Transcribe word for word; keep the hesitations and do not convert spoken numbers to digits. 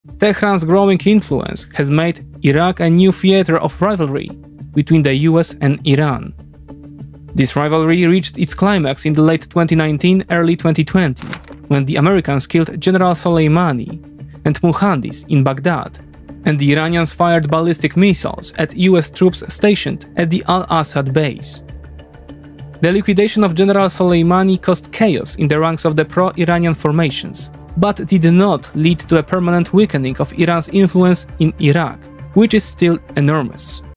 Tehran's growing influence has made Iraq a new theater of rivalry between the U S and Iran. This rivalry reached its climax in the late twenty nineteen, early twenty twenty, when the Americans killed General Soleimani and Muhandis in Baghdad, and the Iranians fired ballistic missiles at U S troops stationed at the Al-Assad base. The liquidation of General Soleimani caused chaos in the ranks of the pro-Iranian formations, but did not lead to a permanent weakening of Iran's influence in Iraq, which is still enormous.